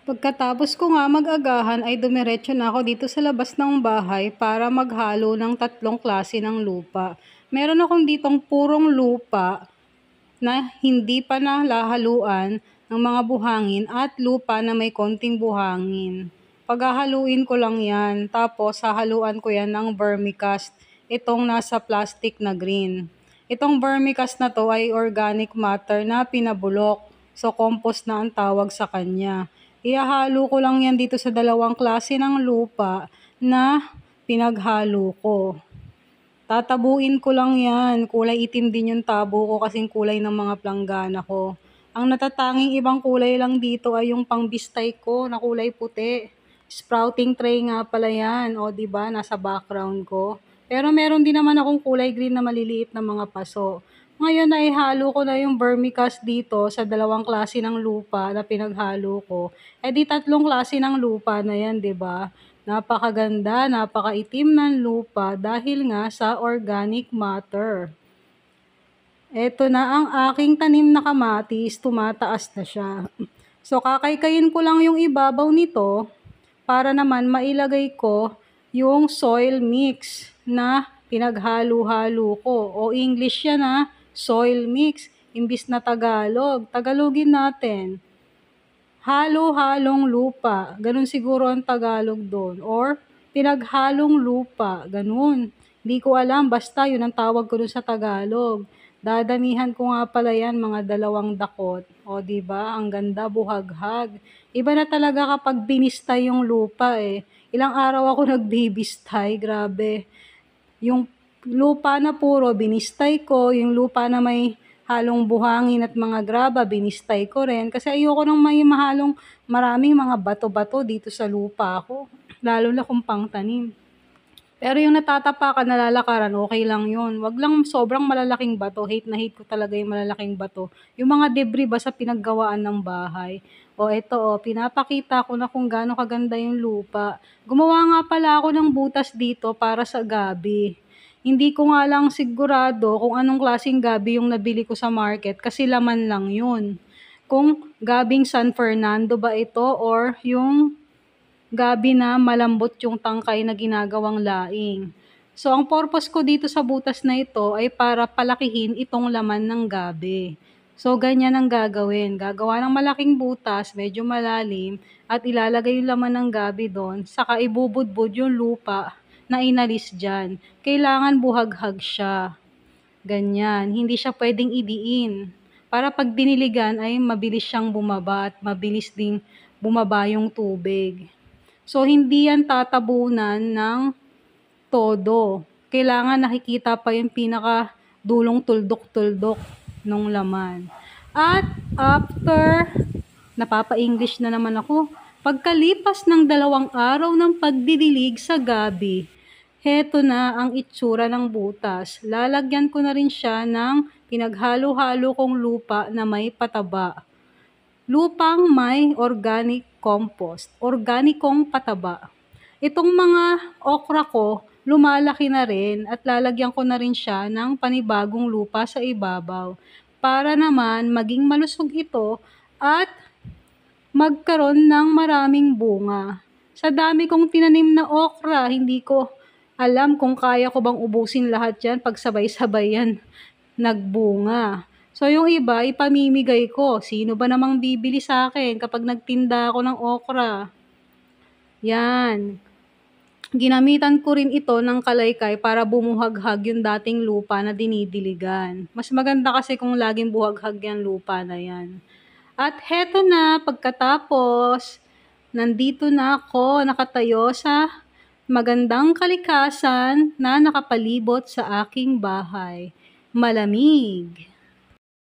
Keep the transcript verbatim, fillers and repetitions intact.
Pagkatapos ko nga mag-agahan ay dumiretso na ako dito sa labas ng bahay para maghalo ng tatlong klase ng lupa. Meron akong ditong purong lupa na hindi pa nalahaluan ng mga buhangin at lupa na may konting buhangin. Paghahaluin ko lang yan, tapos hahaluan ko yan ng vermicast, itong nasa plastic na green. Itong vermicast na to ay organic matter na pinabulok, so compost na ang tawag sa kanya. Ihahalo ko lang yan dito sa dalawang klase ng lupa na pinaghalo ko. Tatabuin ko lang yan. Kulay itim din yung tabo ko kasing kulay ng mga planggana ko. Ang natatanging ibang kulay lang dito ay yung pangbistay ko na kulay puti. Sprouting tray nga pala yan. O diba, nasa background ko. Pero meron din naman akong kulay green na maliliit na mga paso. Ngayon ay halo ko na yung vermicast dito sa dalawang klase ng lupa na pinaghalo ko. Eh di tatlong klase ng lupa na yan, 'di ba? Napakaganda, napakaitim ng lupa dahil nga sa organic matter. Ito na ang aking tanim na kamatis, tumataas na siya. So kakaykayin ko lang yung ibabaw nito para naman mailagay ko yung soil mix na pinaghalo-halo ko. O English yan ha, soil mix, imbis na Tagalog. Tagalogin natin. Halo-halong lupa. Ganun siguro ang Tagalog doon. Or pinaghalong lupa. Ganun. Hindi ko alam. Basta yun ang tawag ko doon sa Tagalog. Dadamihan ko nga pala yan mga dalawang dakot. O diba? Ang ganda, buhaghag. Iba na talaga kapag binistay yung lupa eh. Ilang araw ako nagbibistay. Grabe. Yung lupa na puro, binistay ko. Yung lupa na may halong buhangin at mga graba, binistay ko rin. Kasi ayoko nang may mahalong maraming mga bato-bato dito sa lupa ko. Lalo na kung pangtanim. Pero yung natatapakan, nalalakaran, okay lang yun. Wag lang sobrang malalaking bato. Hate na hate ko talaga yung malalaking bato. Yung mga debris ba sa pinaggawaan ng bahay. O eto o, pinapakita ko na kung gaano kaganda yung lupa. Gumawa nga pala ako ng butas dito para sa gabi. Hindi ko nga lang sigurado kung anong klaseng gabi yung nabili ko sa market kasi laman lang yun. Kung gabing San Fernando ba ito or yung gabi na malambot yung tangkay na ginagawang laing. So ang purpose ko dito sa butas na ito ay para palakihin itong laman ng gabi. So ganyan ang gagawin. Gagawa ng malaking butas, medyo malalim, at ilalagay yung laman ng gabi doon, saka ibubudbud yung lupa na inalis dyan. Kailangan buhaghag siya. Ganyan. Hindi siya pwedeng idiin. Para pag diniligan ay mabilis siyang bumaba at mabilis ding bumaba yung tubig. So, hindi yan tatabunan ng todo. Kailangan nakikita pa yung pinaka dulong tuldok-tuldok ng laman. At after, napapa-English na naman ako, pagkalipas ng dalawang araw ng pagdidilig sa gabi, heto na ang itsura ng butas. Lalagyan ko na rin siya ng pinaghalo-halo kong lupa na may pataba. Lupang may organic compost, organikong pataba. Itong mga okra ko, lumalaki na rin at lalagyan ko na rin siya ng panibagong lupa sa ibabaw para naman maging malusog ito at magkaroon ng maraming bunga. Sa dami kong tinanim na okra, hindi ko alam kung kaya ko bang ubusin lahat yan pag sabay-sabay yan nagbunga. So yung iba, ipamimigay ko. Sino ba namang bibili sa akin kapag nagtinda ako ng okra? Yan. Ginamitan ko rin ito ng kalaykay para bumuhaghag yung dating lupa na dinidiligan. Mas maganda kasi kung laging buhaghag yung lupa na yan. At heto na, pagkatapos, nandito na ako nakatayo sa magandang kalikasan na nakapalibot sa aking bahay. Malamig.